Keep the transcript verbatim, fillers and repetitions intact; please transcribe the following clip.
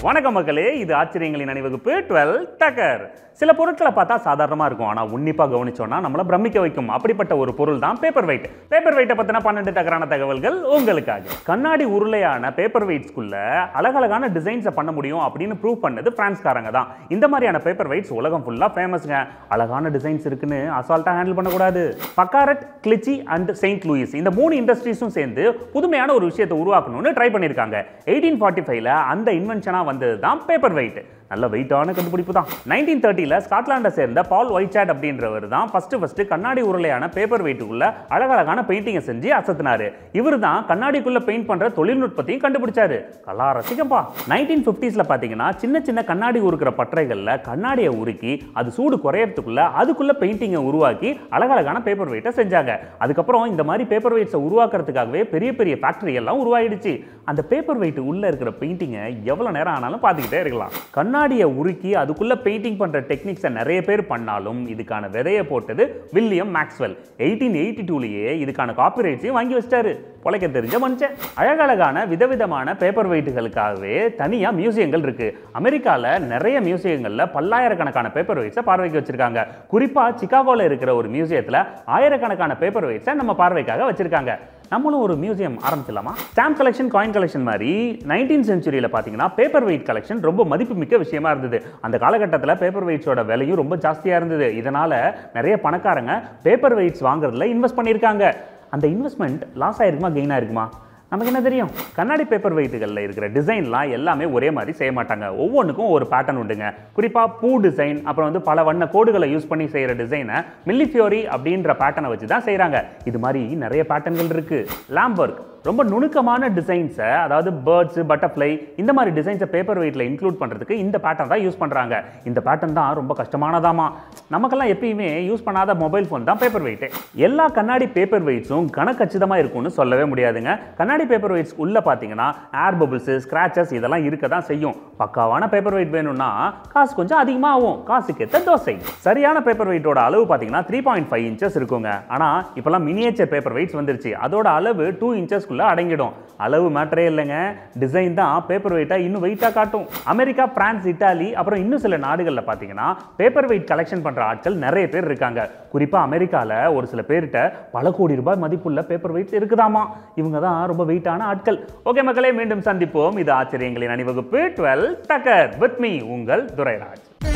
வணக்கம் மக்களே, இது ஆச்சரியங்களின் அணிவகுப்பு டுவெல் டக்கர். சில பொருட்களை பார்த்தா சாதாரணமாக இருக்கும், ஆனால் உன்னிப்பாக கவனிச்சோன்னா நம்மளை பிரமிக்க வைக்கும். அப்படிப்பட்ட ஒரு பொருள் தான் பேப்பர் வெயிட். பேப்பர் வெயிட்டை பற்றின பன்னெண்டு டக்கரான தகவல்கள் உங்களுக்காக. கண்ணாடி உருளையான பேப்பர் வெயிட்ஸ்குள்ள அழகழகான டிசைன்ஸை பண்ண முடியும் அப்படின்னு ப்ரூவ் பண்ணது பிரான்ஸ்காரங்க தான். இந்த மாதிரியான பேப்பர் வெயிட்ஸ் உலகம் ஃபுல்லாக ஃபேமஸ்ங்க. அழகான டிசைன்ஸ் இருக்குன்னு அசால்ட்டாக ஹேண்டில் பண்ணக்கூடாது. Baccarat, Clichy and Saint Louis இந்த மூணு இண்டஸ்ட்ரீஸும் சேர்ந்து புதுமையான ஒரு விஷயத்தை உருவாக்கணும்னு ட்ரை பண்ணியிருக்காங்க. எயிட்டீன் ஃபார்ட்டி ஃபைவ்ல அந்த இன்வென்ஷனாக வந்தது தான் பேப்பர் வெயிட். நல்ல வெயிட்டான கண்டுபிடிப்பு தான். நைன்டீன் தேர்ட்டில ஸ்காட்லாண்டை சேர்ந்த பால் ஒயிட்சாட் அப்படின்றவர் தான் ஃபர்ஸ்ட் ஃபர்ஸ்ட் கண்ணாடி உருளையான பேப்பர் வெயிட்டுக்குள்ள அழகழகான பெயிண்டிங்கை செஞ்சு அசத்தினாரு. இவர் தான் கண்ணாடிக்குள்ள பெயிண்ட் பண்ற தொழில்நுட்பத்தையும் கண்டுபிடிச்சாரு. கலா ரசிகம்பா. நைன்டீன் பிப்டீஸ்ல பாத்தீங்கன்னா சின்ன சின்ன கண்ணாடி உருக்கிற பற்றைகள்ல கண்ணாடியை உருக்கி அது சூடு குறையறதுக்குள்ள அதுக்குள்ள பெயிண்டிங்கை உருவாக்கி அழகழகான பேப்பர் வெயிட்டை செஞ்சாங்க. அதுக்கப்புறம் இந்த மாதிரி பேப்பர் வெயிட்ஸை உருவாக்குறதுக்காகவே பெரிய பெரிய ஃபேக்டரி எல்லாம் உருவாயிடுச்சு. அந்த பேப்பர் வெயிட் உள்ள இருக்கிற பெயிண்டிங்கை எவ்வளவு நேரம் ஆனாலும் பார்த்துக்கிட்டே இருக்கலாம். கண்ணாடியை உருக்கி அதுக்குள்ள பெயிண்டிங் பண்ற டெக்னிக்ஸை நிறைய பேர் பண்ணாலும் இதுக்கான விதையை போட்டது வில்லியம் மேக்ஸ்வெல். எயிட்டீன் எயிட்டி டூலயே இதுக்கான காப்பிரைட்ஸையும் வாங்கி வச்சிட்டாரு. பொழைக்க தெரிஞ்ச மனுஷன். அழகழகான விதவிதமான பேப்பர் வெயிட்டுகளுக்காகவே தனியா மியூசியங்கள் இருக்கு. அமெரிக்கால நிறைய மியூசியங்கள்ல பல்லாயிரக்கணக்கான பேப்பர் வெயிட்ஸை பார்வைக்கு வச்சிருக்காங்க. குறிப்பா சிகாகோல இருக்கிற ஒரு மியூசியத்துல ஆயிரக்கணக்கான பேப்பர் வெயிட்ஸை நம்ம பார்வைக்காக வச்சிருக்காங்க. நம்மளும் ஒரு மியூசியம் ஆரம்பிச்சலாமா? ஸ்டாம்ப் கலெக்ஷன், காயின் கலெக்ஷன் மாதிரி நைன்டீன் சென்ச்சுரியில் பார்த்தீங்கன்னா பேப்பர் வெயிட் கலெக்ஷன் ரொம்ப மதிப்புமிக்க விஷயமா இருந்தது. அந்த காலகட்டத்தில் பேப்பர் வெயிட்ஸோட விலையும் ரொம்ப ஜாஸ்தியாக இருந்தது. இதனால நிறைய பணக்காரங்க பேப்பர் வெயிட்ஸ் வாங்குறதுல இன்வெஸ்ட் பண்ணியிருக்காங்க. அந்த இன்வெஸ்ட்மெண்ட் லாஸ் ஆயிருக்குமா, கெயின் ஆயிருக்குமா? நமக்கு என்ன தெரியும்? கண்ணாடி பேப்பர் வெயிட்டுகளில் இருக்கிற டிசைன்லாம் எல்லாமே ஒரே மாதிரி செய்ய மாட்டாங்க. ஒவ்வொன்றுக்கும் ஒரு பேட்டர்ன் உண்டுங்க. குறிப்பாக பூ டிசைன், அப்புறம் வந்து பல வண்ண கோடுகளை யூஸ் பண்ணி செய்கிற டிசைனை மில்லிஃபியோரி அப்படின்ற பேட்டர்னை வச்சு தான் செய்கிறாங்க. இது மாதிரி நிறைய பேட்டர்ன்கள் இருக்கு. லாம்பர்க் ரொம்ப நுணுக்கமான டிசைன்ஸை, அதாவது பேர்ட்ஸ், பட்டர்ஃப்ளை இந்த மாதிரி டிசைன்ஸை பேப்பர் வெயிட்டில் இன்க்ளூட் பண்ணுறதுக்கு இந்த பேட்டர்ன் தான் யூஸ் பண்ணுறாங்க. இந்த பேட்டர்ன் தான் ரொம்ப கஷ்டமானதாமா. நமக்கெல்லாம் எப்பயுமே யூஸ் பண்ணாத மொபைல் ஃபோன் தான் பேப்பர் வெயிட்டு. எல்லா கண்ணாடி பேப்பர் வெயிட்ஸும் கணக்கச்சிதமாக இருக்கும்னு சொல்லவே முடியாதுங்க. கண்ணாடி பேப்பர் வெயிட்ஸ் உள்ள பார்த்தீங்கன்னா ஏர் பபிள்ஸ், ஸ்கிராச்சஸ் இதெல்லாம் இருக்க தான் செய்யும். பக்காவான பேப்பர் வெயிட் வேணும்னா காசு கொஞ்சம் அதிகமாக ஆகும். காசுக்கு ஏற்ற தோசை. சரியான பேப்பர் வெயிட்டோட அளவு பார்த்தீங்கன்னா த்ரீ பாயிண்ட் ஃபைவ் இன்ச்சஸ் இருக்குங்க. ஆனால் இப்போலாம் மினியேச்சர் பேப்பர் வெயிட்ஸ் வந்துருச்சு. அதோட அளவு டூ இன்ச்சஸ் அடங்கிடும். அளவு மேட்டரே இல்லைங்க, டிசைன் தான் பேப்பர் வெயிட்டா இன்னும் வெயிட்டா காட்டும். அமெரிக்கா, பிரான்ஸ், இட்டாலி அப்புறம் இன்னும் சில நாடுகளில் பார்த்தீங்கன்னா பேப்பர் வெயிட் கலெக்ஷன் பண்ற ஆட்கள் நிறைய பேர் இருக்காங்க. குறிப்பா அமெரிக்கால ஒரு சில பேர்கிட்ட பல கோடி ரூபாய் மதிப்புள்ள பேப்பர் வெயிட்ஸ் இருக்குதாமா. இவங்க தான் ரொம்ப வெயிட்டான ஆட்கள். ஓகே மக்களே, மீண்டும் சந்திப்போம். இது ஆச்சரியங்களின் அணிவகுப்பு டுவெல் டக்கர் வித் மீ, உங்கள் துரைராஜ்.